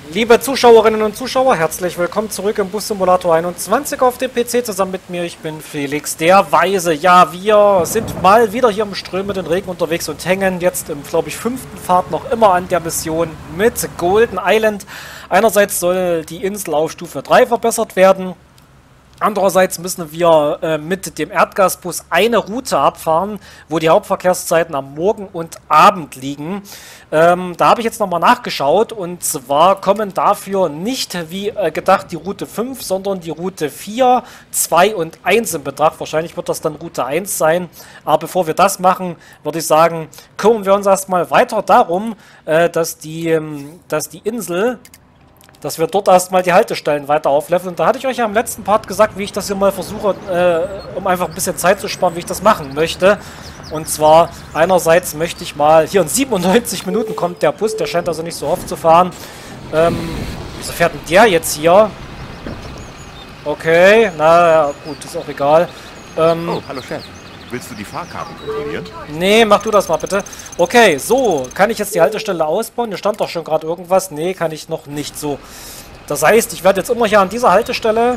Liebe Zuschauerinnen und Zuschauer, herzlich willkommen zurück im Bus Simulator 21 auf dem PC. Zusammen mit mir, ich bin Felix, der Weise. Ja, wir sind mal wieder hier im strömenden Regen unterwegs und hängen jetzt im, glaube ich, 5. Fahrt noch immer an der Mission mit Golden Island. Einerseits soll die Insel auf Stufe 3 verbessert werden. Andererseits müssen wir mit dem Erdgasbus eine Route abfahren, wo die Hauptverkehrszeiten am Morgen und Abend liegen. Da habe ich jetzt nochmal nachgeschaut und zwar kommen dafür nicht wie gedacht die Route 5, sondern die Route 4, 2 und 1 in Betracht. Wahrscheinlich wird das dann Route 1 sein. Aber bevor wir das machen, würde ich sagen, kümmern wir uns erstmal weiter darum, dass die Insel... dass wir dort erstmal die Haltestellen weiter aufleveln. Und da hatte ich euch ja im letzten Part gesagt, wie ich das hier mal versuche, um einfach ein bisschen Zeit zu sparen, wie ich das machen möchte. Und zwar, einerseits möchte ich mal, hier in 97 Minuten kommt der Bus, der scheint also nicht so oft zu fahren. Wieso fährt denn der jetzt hier? Okay, na gut, ist auch egal. Oh, hallo Chef. Willst du die Fahrkarten kontrollieren? Nee, mach du das mal bitte. Okay, so, kann ich jetzt die Haltestelle ausbauen? Hier stand doch schon gerade irgendwas. Nee, kann ich noch nicht. So, das heißt, ich werde jetzt immer hier an dieser Haltestelle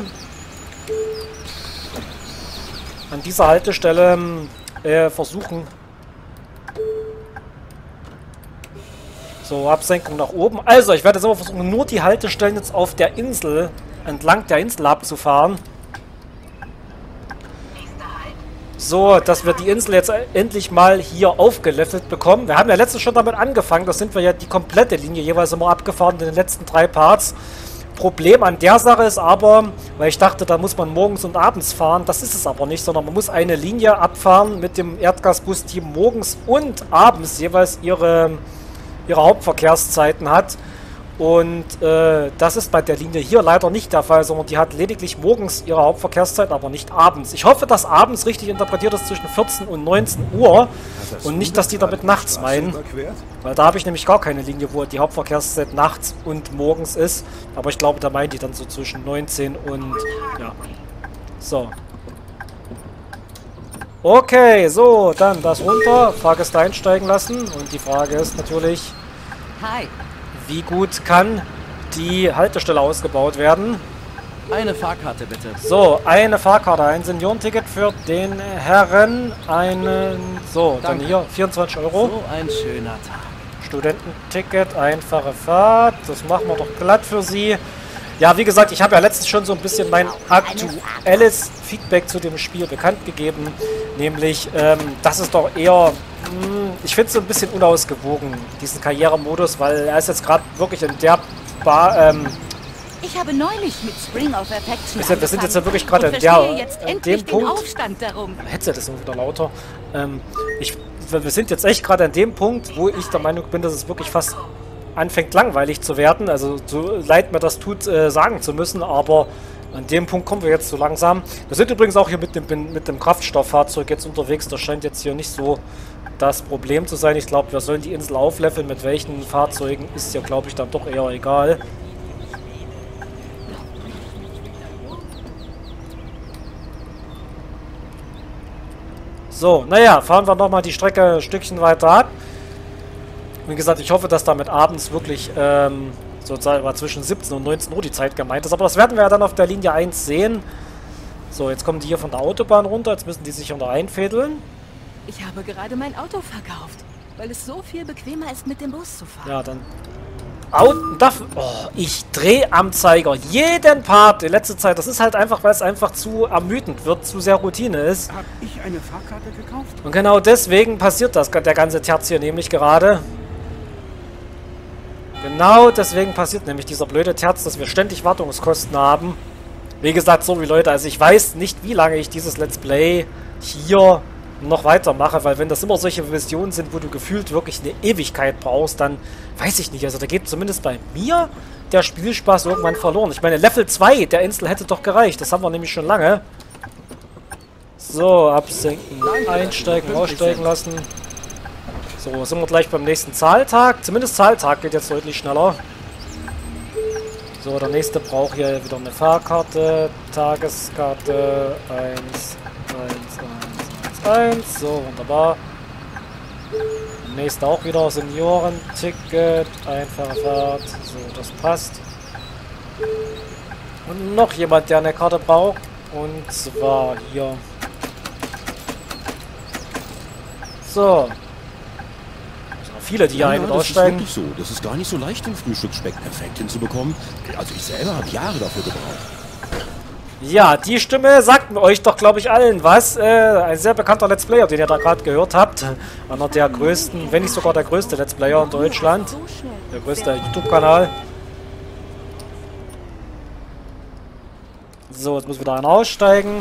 versuchen. So, Absenkung nach oben. Also, ich werde jetzt immer versuchen, nur die Haltestellen jetzt auf der Insel, entlang der Insel abzufahren. So, dass wir die Insel jetzt endlich mal hier aufgelevelt bekommen. Wir haben ja letztens schon damit angefangen. Das sind wir ja die komplette Linie jeweils immer abgefahren in den letzten 3 Parts. Problem an der Sache ist aber, weil ich dachte, da muss man morgens und abends fahren. Das ist es aber nicht, sondern man muss eine Linie abfahren mit dem Erdgasbus, die morgens und abends jeweils ihre Hauptverkehrszeiten hat. Und das ist bei der Linie hier leider nicht der Fall, sondern die hat lediglich morgens ihre Hauptverkehrszeit, aber nicht abends. Ich hoffe, dass abends richtig interpretiert ist zwischen 14 und 19 Uhr und nicht, dass die damit nachts meinen. Weil da habe ich nämlich gar keine Linie, wo die Hauptverkehrszeit nachts und morgens ist. Aber ich glaube, da meinen die dann so zwischen 19 und... ja. So. Okay, so, dann das runter, Fahrgäste einsteigen lassen. Und die Frage ist natürlich... Hi. Wie gut kann die Haltestelle ausgebaut werden? Eine Fahrkarte bitte. So, eine Fahrkarte, ein Seniorenticket für den Herren, einen... So, danke. Dann hier 24 €. So ein schöner Tag. Studententicket, einfache Fahrt, das machen wir doch glatt für Sie. Ja, wie gesagt, ich habe ja letztens schon so ein bisschen mein aktuelles Feedback zu dem Spiel bekannt gegeben. Nämlich, das ist doch eher... ich finde es so ein bisschen unausgewogen, diesen Karrieremodus, weil er ist jetzt gerade wirklich in der Ich habe neulich mit Spring of Affection wir sind jetzt ja wirklich gerade in dem Punkt... Headset ist nur wieder lauter. Wir sind jetzt echt gerade an dem Punkt, wo ich der Meinung bin, dass es wirklich fast anfängt langweilig zu werden. Also so leid mir das tut, sagen zu müssen, aber an dem Punkt kommen wir jetzt so langsam. Wir sind übrigens auch hier mit dem Kraftstofffahrzeug jetzt unterwegs. Das scheint jetzt hier nicht so das Problem zu sein. Ich glaube, wir sollen die Insel aufleveln. Mit welchen Fahrzeugen ist ja, glaube ich, dann doch eher egal. So, naja, fahren wir nochmal die Strecke ein Stückchen weiter ab. Wie gesagt, ich hoffe, dass damit abends wirklich sozusagen zwischen 17 und 19 Uhr die Zeit gemeint ist. Aber das werden wir ja dann auf der Linie 1 sehen. So, jetzt kommen die hier von der Autobahn runter. Jetzt müssen die sich unter einfädeln. Ich habe gerade mein Auto verkauft, weil es so viel bequemer ist, mit dem Bus zu fahren. Ja, dann... ich drehe am Zeiger jeden Part in letzter Zeit. Das ist halt einfach, weil es einfach zu ermüdend wird, zu sehr Routine ist. Hab ich eine Fahrkarte gekauft? Und genau deswegen passiert das, der ganze Terz hier nämlich gerade. Genau deswegen passiert nämlich dieser blöde Terz, dass wir ständig Wartungskosten haben. Wie gesagt, so wie Leute, also ich weiß nicht, wie lange ich dieses Let's Play hier noch weitermache, weil wenn das immer solche Missionen sind, wo du gefühlt wirklich eine Ewigkeit brauchst, dann weiß ich nicht. Also da geht zumindest bei mir der Spielspaß irgendwann verloren. Ich meine, Level 2 der Insel hätte doch gereicht. Das haben wir nämlich schon lange. So, absenken, einsteigen, aussteigen lassen. So, sind wir gleich beim nächsten Zahltag. Zumindest Zahltag geht jetzt deutlich schneller. So, der nächste braucht hier wieder eine Fahrkarte. Tageskarte 1. So, wunderbar. Nächste auch wieder Seniorenticket, einfache Fahrt. So, das passt. Und noch jemand, der eine Karte braucht. Und zwar hier. So. Viele, die hier ein- und aussteigen. Das ist wirklich so. Das ist gar nicht so leicht, den Frühstücksspeck perfekt hinzubekommen. Also ich selber habe Jahre dafür gebraucht. Ja, die Stimme sagt euch doch, glaube ich, allen was. Ein sehr bekannter Let's Player, den ihr da gerade gehört habt. Einer der größten, wenn nicht sogar der größte Let's Player in Deutschland. So schnell. Der größte YouTube-Kanal. So, jetzt muss wieder einer aussteigen.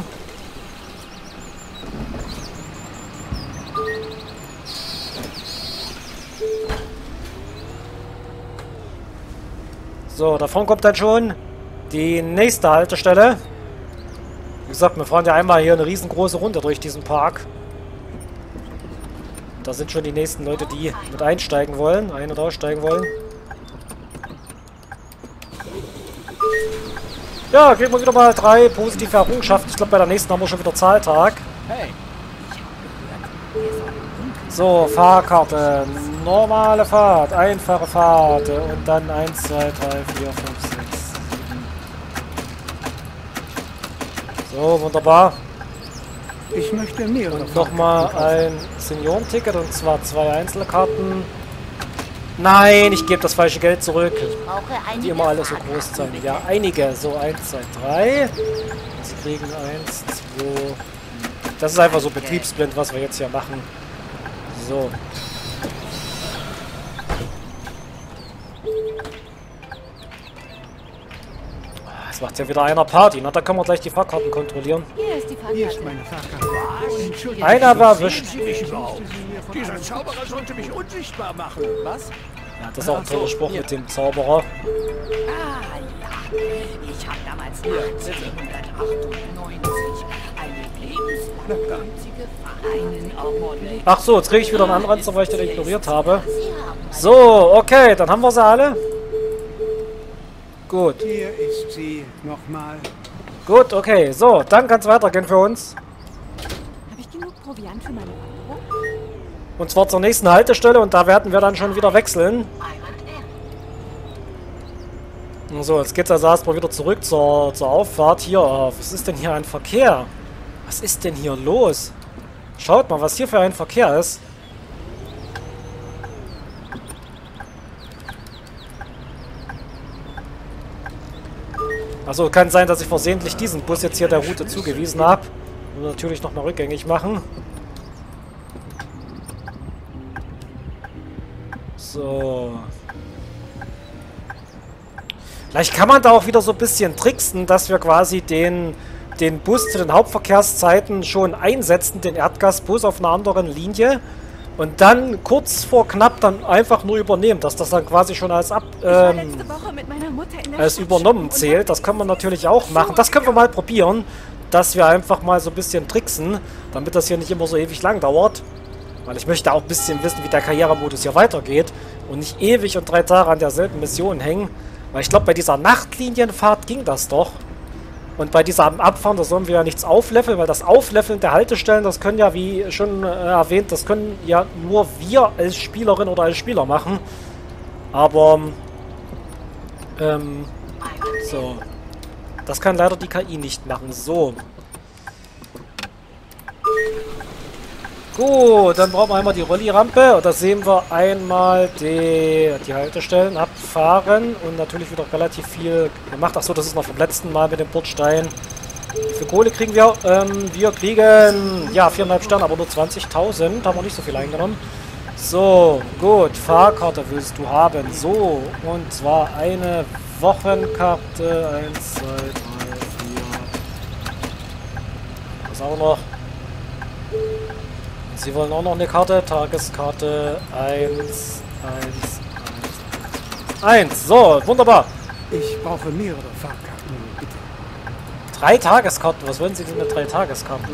So, davon kommt dann schon die nächste Haltestelle. Wie gesagt, wir fahren ja einmal hier eine riesengroße Runde durch diesen Park. Da sind schon die nächsten Leute, die mit einsteigen wollen, ein- und aussteigen wollen. Ja, kriegen wir wieder mal 3 positive Errungenschaften. Ich glaube, bei der nächsten haben wir schon wieder Zahltag. Hey, So, Fahrkarte, normale Fahrt, einfache Fahrt und dann 1, 2, 3, 4, 5, 6, 7. So, wunderbar. Ich möchte mehrere Und nochmal ein Seniorenticket und zwar 2 Einzelkarten. Nein, ich gebe das falsche Geld zurück. Die immer alle so groß sein. Ja, einige. So, 1, 2, 3. Sie kriegen 1, 2. Das ist einfach so betriebsblind, was wir jetzt hier machen. So. Jetzt macht ja wieder einer Party. Na, da können wir gleich die Fahrkarten kontrollieren. Hier ist die Hier ist Fahrkarte. meine Fahrkarte. Entschuldigung. Einer war erwischt. Sie mich überhaupt. Dieser Zauberer sollte mich unsichtbar machen. was? Ja, das ist auch ein toller Spruch mit dem Zauberer. Ah ja, ich habe damals 1898 eine lebenslange einen Augenblick. Ach so, jetzt kriege ich wieder einen Anranzer, weil ich den ignoriert habe. So, okay, dann haben wir sie alle. Gut, Hier ist sie nochmal. gut, okay. So, dann kann es weitergehen für uns. Habe ich genug Proviant für meine Wanderung? Und zwar zur nächsten Haltestelle und da werden wir dann schon wieder wechseln. So, jetzt geht's also erstmal wieder zurück zur Auffahrt. Hier, was ist denn hier ein Verkehr? Was ist denn hier los? Schaut mal, was hier für ein Verkehr ist. Also kann sein, dass ich versehentlich diesen Bus jetzt hier der Route zugewiesen habe. Und natürlich nochmal rückgängig machen. So. Vielleicht kann man da auch wieder so ein bisschen tricksen, dass wir quasi den Bus zu den Hauptverkehrszeiten schon einsetzen, den Erdgasbus auf einer anderen Linie. Und dann kurz vor knapp dann einfach nur übernehmen, dass das dann quasi schon als Ich war letzte Woche mit meiner Mutter in der als Stadt übernommen shoppen und zählt. Das können wir natürlich auch machen. Das können wir mal probieren, dass wir einfach mal so ein bisschen tricksen, damit das hier nicht immer so ewig lang dauert. Weil ich möchte auch ein bisschen wissen, wie der Karrieremodus hier weitergeht und nicht ewig und 3 Tage an derselben Mission hängen. Weil ich glaube, bei dieser Nachtlinienfahrt ging das doch. Und bei dieser Abfahren, da sollen wir ja nichts aufleveln, weil das Aufleveln der Haltestellen, das können ja, wie schon erwähnt, das können ja nur wir als Spielerin oder als Spieler machen. Aber, so. Das kann leider die KI nicht machen. So. Gut, dann brauchen wir einmal die Rolli-Rampe. Und da sehen wir einmal die Haltestellen abfahren. Und natürlich wieder relativ viel gemacht. Achso, das ist noch vom letzten Mal mit dem Bordstein. Wie viel Kohle kriegen wir? Wir kriegen, ja, 4,5 Sterne, aber nur 20.000. Haben wir nicht so viel eingenommen. So, gut. Fahrkarte willst du haben. So, und zwar eine Wochenkarte. 1, 2, 3, 4. Was auch noch? Sie wollen auch noch eine Karte. Tageskarte 1, 1, 1, 1. So, wunderbar. Ich brauche mehrere Fahrkarten, bitte. 3 Tageskarten. Was wollen Sie denn mit 3 Tageskarten?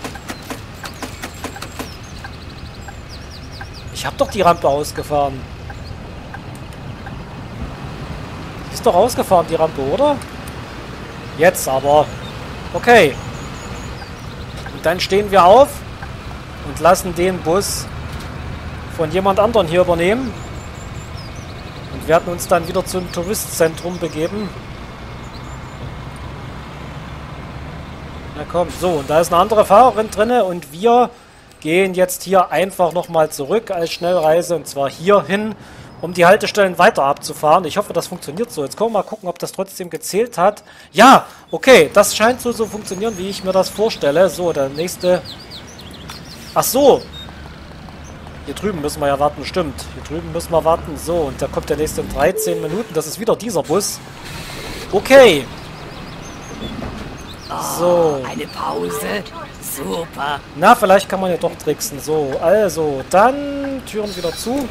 Ich habe doch die Rampe ausgefahren. Die ist doch ausgefahren, die Rampe, oder? Jetzt aber. Okay. Und dann stehen wir auf und lassen den Bus von jemand anderen hier übernehmen. Und werden uns dann wieder zum Touristzentrum begeben. Na komm, so, und da ist eine andere Fahrerin drinne und wir gehen jetzt hier einfach nochmal zurück als Schnellreise und zwar hier hin, um die Haltestellen weiter abzufahren. Ich hoffe, das funktioniert so. Jetzt können wir mal gucken, ob das trotzdem gezählt hat. Ja, okay, das scheint so zu funktionieren, wie ich mir das vorstelle. So, der nächste... Ach so! Hier drüben müssen wir ja warten, stimmt. Hier drüben müssen wir warten. So, und da kommt der nächste in 13 Minuten. Das ist wieder dieser Bus. Okay. So. Eine Pause. Super. Na, vielleicht kann man ja doch tricksen. So, also, dann Türen wieder zu.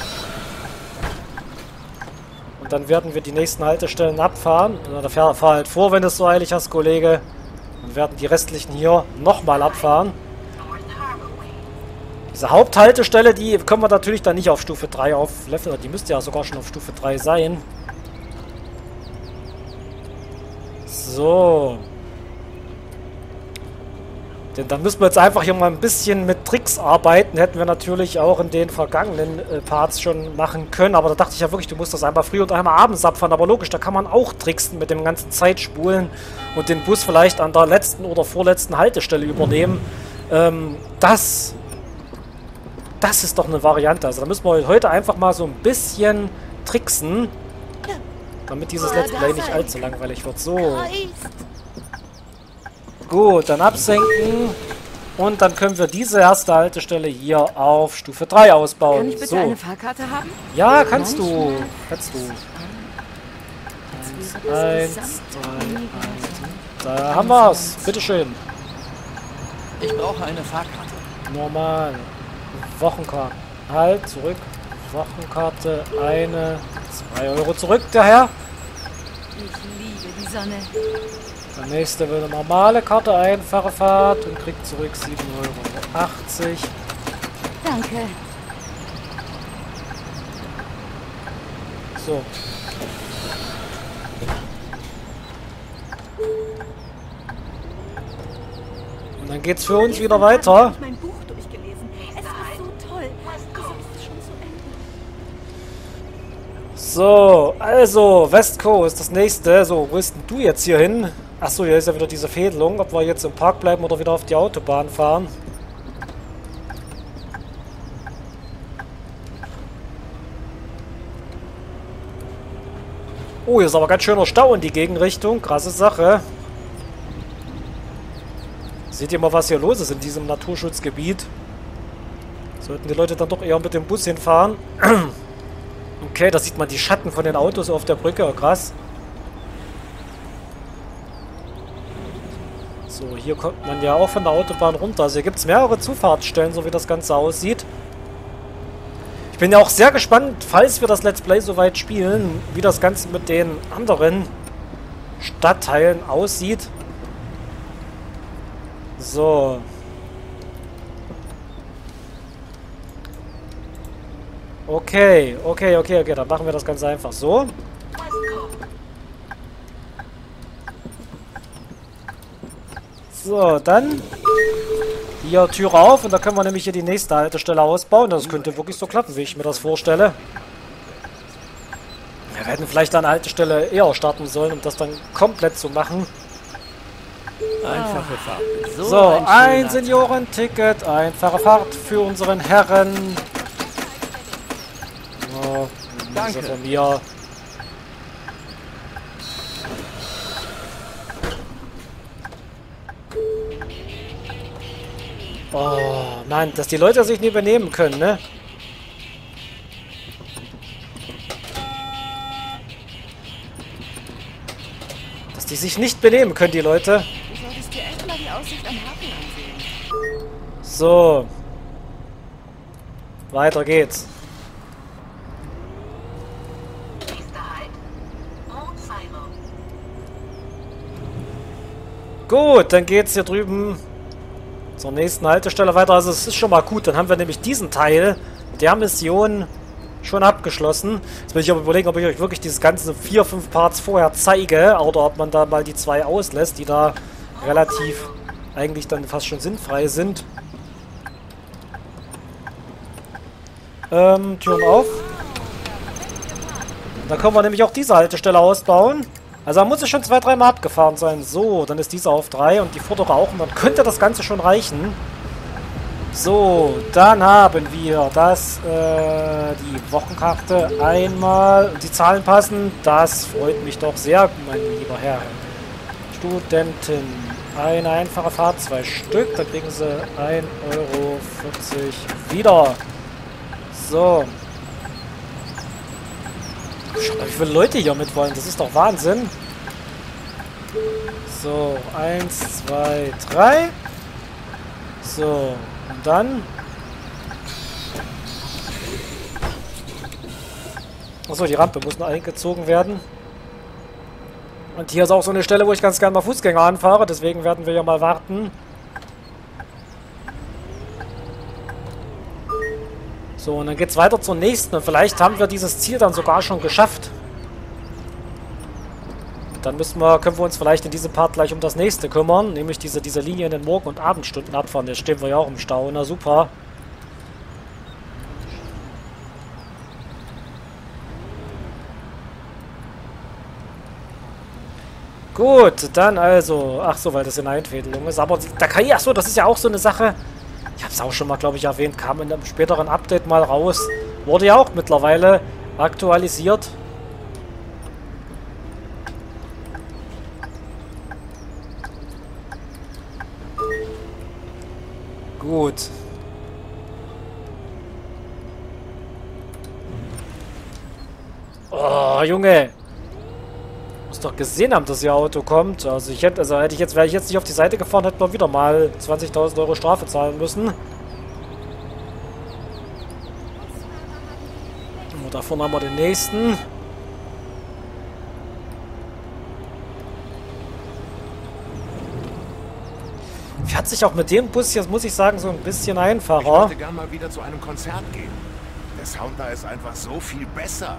Und dann werden wir die nächsten Haltestellen abfahren. Oder fahr halt vor, wenn du es so eilig hast, Kollege. Und werden die restlichen hier nochmal abfahren. Diese Haupthaltestelle, die können wir natürlich dann nicht auf Stufe 3 aufleveln. Die müsste ja sogar schon auf Stufe 3 sein. So. Denn dann müssen wir jetzt einfach hier mal ein bisschen mit Tricks arbeiten. Hätten wir natürlich auch in den vergangenen Parts schon machen können. Aber da dachte ich ja wirklich, du musst das einmal früh und einmal abends abfahren. Aber logisch, da kann man auch tricksen mit dem ganzen Zeitspulen und den Bus vielleicht an der letzten oder vorletzten Haltestelle übernehmen. Das ist doch eine Variante. Also da müssen wir heute einfach mal so ein bisschen tricksen. Damit dieses Let's Play nicht allzu langweilig wird. So. Gut, dann absenken. Und dann können wir diese erste Haltestelle hier auf Stufe 3 ausbauen. Kann ich bitte eine Fahrkarte haben? Ja, kannst du. Kannst du. 1, 2, 1. Da haben wir's. Bitteschön. Ich brauche eine Fahrkarte. Normal. Wochenkarte. Halt, zurück. Wochenkarte. 2 Euro zurück, der Herr. Ich liebe die Sonne. Der nächste will eine normale Karte, einfache Fahrt und kriegt zurück 7,80 Euro. Danke. So. Und dann geht's für uns wieder weiter. Ich habe mein Buch durchgelesen. Es war so toll. Wieso ist es schon zu Ende? So, also West Coast, das nächste. So, wo ist denn du jetzt hier hin? Achso, hier ist ja wieder diese Fädelung, ob wir jetzt im Park bleiben oder wieder auf die Autobahn fahren. Oh, hier ist aber ganz schöner Stau in die Gegenrichtung. Krasse Sache. Seht ihr mal, was hier los ist in diesem Naturschutzgebiet? Sollten die Leute dann doch eher mit dem Bus hinfahren. Okay, da sieht man die Schatten von den Autos auf der Brücke. Oh, krass. So, hier kommt man ja auch von der Autobahn runter. Also hier gibt es mehrere Zufahrtsstellen, so wie das Ganze aussieht. Ich bin ja auch sehr gespannt, falls wir das Let's Play soweit spielen, wie das Ganze mit den anderen Stadtteilen aussieht. So. Okay, dann machen wir das Ganze einfach so. So, dann hier Türe auf und da können wir nämlich hier die nächste Haltestelle ausbauen. Das könnte wirklich so klappen, wie ich mir das vorstelle. Wir hätten vielleicht an der Haltestelle eher starten sollen, um das dann komplett zu machen. Einfache Fahrt. So, ein Seniorenticket, einfache Fahrt für unseren Herren. Oh, danke. Von mir. Oh, nein, dass die Leute sich nicht benehmen können, ne? Dass die sich nicht benehmen können, die Leute. Du solltest dir echt mal die Aussicht am Hafen ansehen. So. Weiter geht's. Gut, dann geht's hier drüben zur nächsten Haltestelle weiter. Also es ist schon mal gut. Dann haben wir nämlich diesen Teil der Mission schon abgeschlossen. Jetzt will ich aber überlegen, ob ich euch wirklich diese ganzen 4, 5 Parts vorher zeige oder ob man da mal die 2 auslässt, die da relativ eigentlich dann fast schon sinnfrei sind. Türen auf. Dann können wir nämlich auch diese Haltestelle ausbauen. Also da muss es schon 2-3 Mal abgefahren sein. So, dann ist diese auf 3 und die vordere auch. Und dann könnte das Ganze schon reichen. So, dann haben wir das, die Wochenkarte einmal. Und die Zahlen passen. Das freut mich doch sehr, mein lieber Herr. Studenten. Eine einfache Fahrt, 2 Stück. Dann kriegen sie 1,40 € wieder. So. Schau mal, wie viele Leute hier mit wollen. Das ist doch Wahnsinn. So, 1, 2, 3. So, und dann... Achso, die Rampe muss noch eingezogen werden. Und hier ist auch so eine Stelle, wo ich ganz gerne mal Fußgänger anfahre. Deswegen werden wir ja mal warten. So, und dann geht es weiter zur nächsten. Und vielleicht haben wir dieses Ziel dann sogar schon geschafft. Dann können wir uns vielleicht in diesem Part gleich um das nächste kümmern. Nämlich diese Linie in den Morgen- und Abendstunden abfahren. Jetzt stehen wir ja auch im Stau. Na super. Gut, dann also... Ach so, weil das eine Einfädelung ist. Aber da kann ich... Ach so, das ist ja auch so eine Sache... Ich habe es auch schon mal, glaube ich, erwähnt. Kam in einem späteren Update mal raus. Wurde ja auch mittlerweile aktualisiert. Gut. Oh, Junge. Muss doch gesehen haben, dass ihr Auto kommt. Also wäre ich jetzt nicht auf die Seite gefahren, hätte man wieder mal 20.000 € Strafe zahlen müssen. Und da vorne haben wir den nächsten. Fährt sich auch mit dem Bus jetzt, muss ich sagen, so ein bisschen einfacher. Ich würde gerne mal wieder zu einem Konzert gehen. Der Sound da ist einfach so viel besser.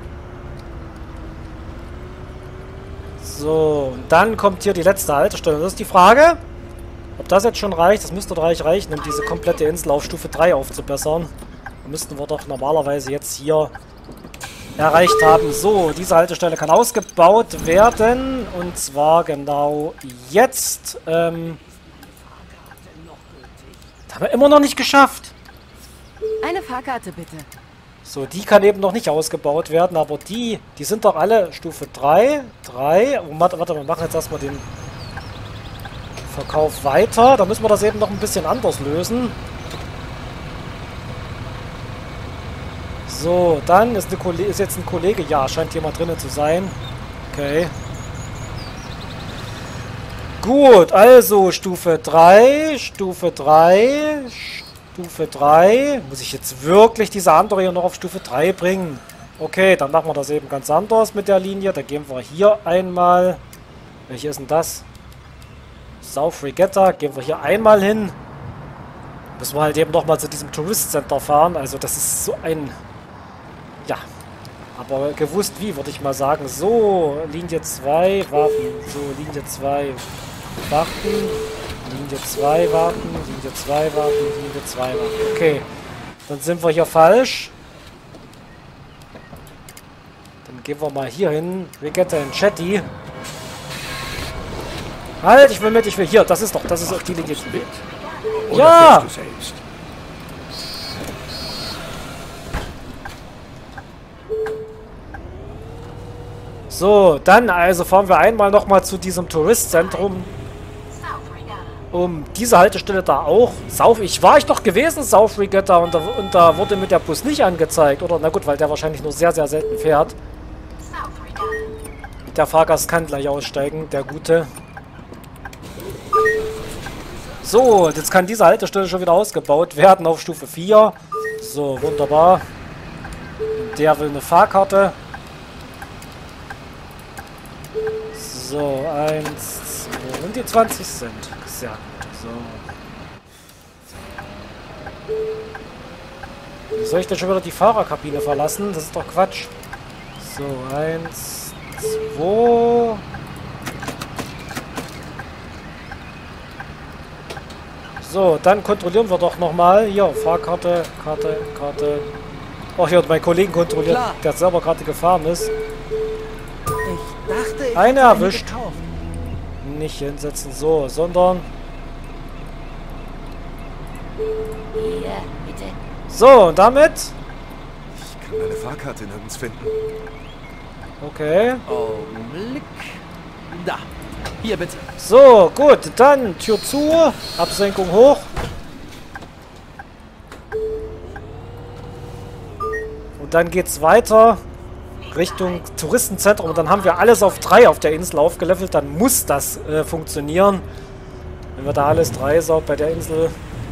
So, und dann kommt hier die letzte Haltestelle. Das ist die Frage, ob das jetzt schon reicht. Das müsste doch reichen, um diese komplette Insel auf Stufe 3 aufzubessern. Da müssten wir doch normalerweise jetzt hier erreicht haben. So, diese Haltestelle kann ausgebaut werden. Und zwar genau jetzt. Das haben wir immer noch nicht geschafft. Eine Fahrkarte bitte. So, die kann eben noch nicht ausgebaut werden, aber die sind doch alle Stufe 3. 3. Oh, warte, wir machen jetzt erstmal den Verkauf weiter. Da müssen wir das eben noch ein bisschen anders lösen. So, dann ist jetzt ein Kollege. Ja, scheint hier mal drinnen zu sein. Okay. Gut, also Stufe 3, Stufe 3, Stufe 3. Muss ich jetzt wirklich diese andere hier noch auf Stufe 3 bringen? Okay, dann machen wir das eben ganz anders mit der Linie. Da gehen wir hier einmal. Welche ist denn das? South Regatta. Gehen wir hier einmal hin. Müssen wir halt eben nochmal zu diesem Tourist Center fahren. Also das ist so ein... Ja, aber gewusst wie, würde ich mal sagen. So, Linie 2, warten. So, Linie 2, warten. Linie 2 warten, Linie 2 warten, Linie 2 warten. Okay, dann sind wir hier falsch. Dann gehen wir mal hier hin. Regatta in Chatty. Halt, ich will mit, ich will hier. Das ist auch die Linie. Ja! So, dann also fahren wir einmal nochmal zu diesem Touristzentrum. Um diese Haltestelle da auch. War ich doch gewesen, South Regatta, und da wurde mir der Bus nicht angezeigt. Oder, na gut, weil der wahrscheinlich nur sehr, sehr selten fährt. Der Fahrgast kann gleich aussteigen, der Gute. So, jetzt kann diese Haltestelle schon wieder ausgebaut werden auf Stufe 4. So, wunderbar. Der will eine Fahrkarte. So, 1, 2, und die 20 sind. Sehr gut. So. Wie soll ich denn schon wieder die Fahrerkabine verlassen? Das ist doch Quatsch. So, 1, 2. So, dann kontrollieren wir doch nochmal. Hier, Fahrkarte, Karte. Oh, hier hat mein Kollegen kontrolliert, Klar. der selber gerade gefahren ist. Ich dachte, ich Eine hätte erwischt. gekauft. Nicht hinsetzen, so, sondern... Hier, bitte. So, und damit... Ich kann meine Fahrkarte nirgends finden. Okay. Augenblick. Da. Hier bitte. So, gut, dann Tür zu, Absenkung hoch. Und dann geht's weiter Richtung Touristenzentrum. Und dann haben wir alles auf 3 auf der Insel aufgelevelt. Dann muss das funktionieren. Wenn wir da alles 3 bei der Insel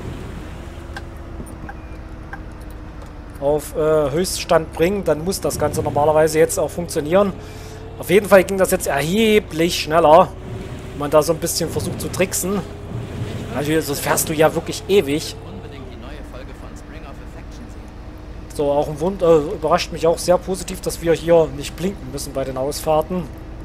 auf Höchststand bringen, dann muss das Ganze normalerweise jetzt auch funktionieren. Auf jeden Fall ging das jetzt erheblich schneller. Wenn man da so ein bisschen versucht zu tricksen. Also das fährst du ja wirklich ewig. Unbedingt die neue Folge von Spring of Affection sehen. So, auch ein Wunder, überrascht mich auch sehr positiv, dass wir hier nicht blinken müssen bei den Ausfahrten.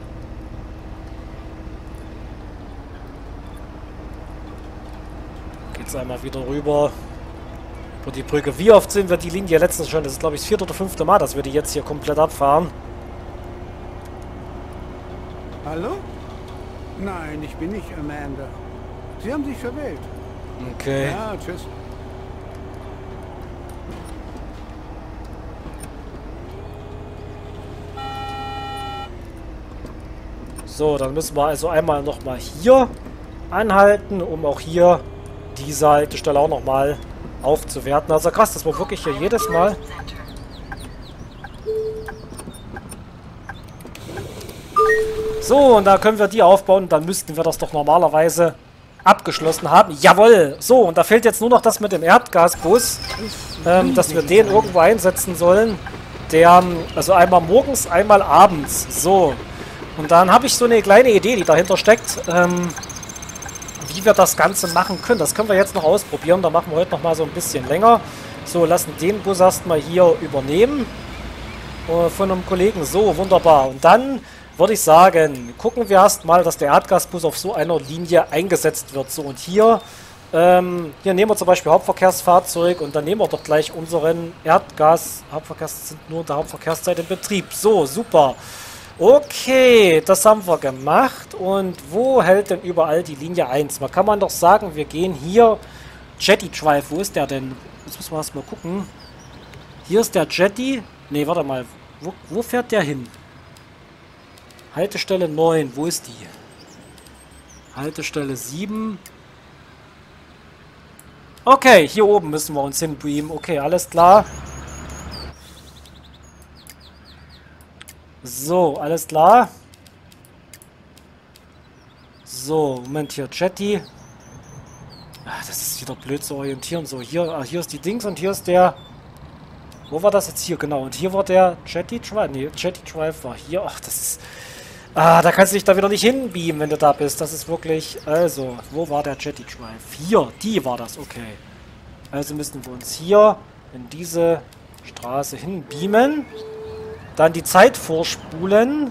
Geht's einmal wieder rüber. Über die Brücke. Wie oft sind wir die Linie letztens schon? Das ist, glaube ich, das 4. oder 5. Mal, dass wir die jetzt hier komplett abfahren. Hallo? Nein, ich bin nicht Amanda. Sie haben sich verwählt. Okay. Ja, tschüss. So, dann müssen wir also einmal nochmal hier anhalten, um auch hier diese Haltestelle auch nochmal aufzuwerten. Also krass, dass wir wirklich hier jedes Mal... So, und da können wir die aufbauen. Dann müssten wir das doch normalerweise abgeschlossen haben. Jawohl! So, und da fehlt jetzt nur noch das mit dem Erdgasbus, dass wir den irgendwo einsetzen sollen. Der, also einmal morgens, einmal abends. So. Und dann habe ich so eine kleine Idee, die dahinter steckt, wie wir das Ganze machen können. Das können wir jetzt noch ausprobieren. Da machen wir heute noch mal so ein bisschen länger. So, lassen den Bus erstmal hier übernehmen. Von einem Kollegen. So, wunderbar. Und dann würde ich sagen, gucken wir erstmal, dass der Erdgasbus auf so einer Linie eingesetzt wird. So, und hier nehmen wir zum Beispiel Hauptverkehrsfahrzeug und dann nehmen wir doch gleich unseren Hauptverkehrs sind nur in der Hauptverkehrszeit in Betrieb. So, super. Okay, das haben wir gemacht. Und wo hält denn überall die Linie 1? Man kann man doch sagen, wir gehen hier Jetty Drive. Wo ist der denn? Jetzt müssen wir erstmal gucken. Hier ist der Jetty. Ne, warte mal. Wo fährt der hin? Haltestelle 9. Wo ist die? Haltestelle 7. Okay, hier oben müssen wir uns hinbeamen. Okay, alles klar. So, alles klar. So, Moment hier, Jetty. Ach, das ist wieder blöd zu orientieren. So, hier ist die Dings und hier ist der... Wo war das jetzt? Hier, genau. Und hier war der Jetty Drive. Ne, Jetty Drive war hier. Ach, das ist... Ah, da kannst du dich da wieder nicht hinbeamen, wenn du da bist. Das ist wirklich... Also, wo war der Jetty Drive? Hier, die war das. Okay. Also müssen wir uns hier in diese Straße hinbeamen. Dann die Zeit vorspulen.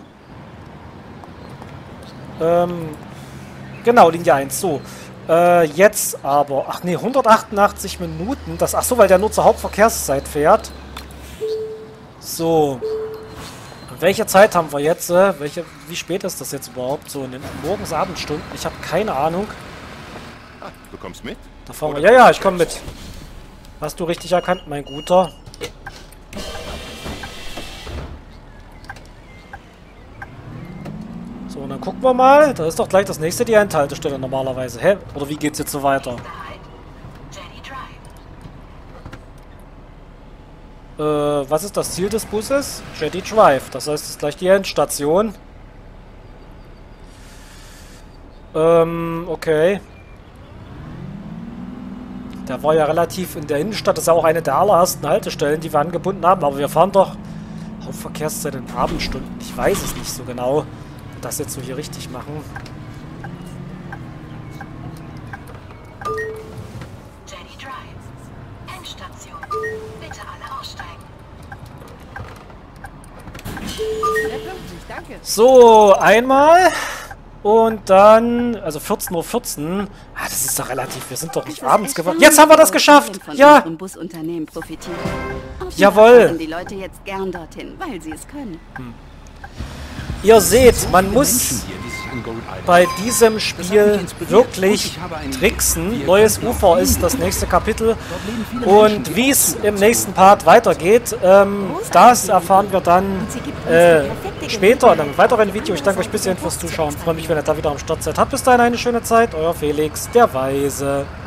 Genau, Linie 1. So. Jetzt aber... Ach nee, 188 Minuten. Das, ach so, weil der nur zur Hauptverkehrszeit fährt. So. Welche Zeit haben wir jetzt? Wie spät ist das jetzt überhaupt? So in den Morgens-Abendstunden? Ich habe keine Ahnung. Ah, du kommst mit? Da fahren wir. Ja, ja, ich komme mit. Hast du richtig erkannt, mein Guter. So, und dann gucken wir mal. Da ist doch gleich das nächste die Endhaltestelle normalerweise. Hä? Oder wie geht's jetzt so weiter? Was ist das Ziel des Busses? Jetty Drive. Das heißt, es ist gleich die Endstation. Okay. Der war ja relativ in der Innenstadt. Das ist ja auch eine der allerersten Haltestellen, die wir angebunden haben. Aber wir fahren doch Hauptverkehrszeit in Abendstunden. Ich weiß es nicht so genau, ob wir das jetzt so hier richtig machen. Jetty Drive. Endstation. Bitte alle aussteigen. Sehr pünktlich, danke. So, einmal. Und dann, also 14:14 Uhr. Ah, das ist doch relativ, wir sind doch nicht abends geworden. erstaunlich, Jetzt haben wir das wie geschafft! von Ja! unserem Busunternehmen profitieren. Offenbar Jawohl. fahren die Leute jetzt gern dorthin, weil sie es können. Ihr seht, man muss bei diesem Spiel wirklich tricksen. Neues Ufer ist das nächste Kapitel. Und wie es im nächsten Part weitergeht, das erfahren wir dann später in einem weiteren Video. Ich danke euch bis hierhin fürs Zuschauen. Freue mich, wenn ihr da wieder am Start seid. Habt bis dahin eine schöne Zeit. Euer Felix, der Weise.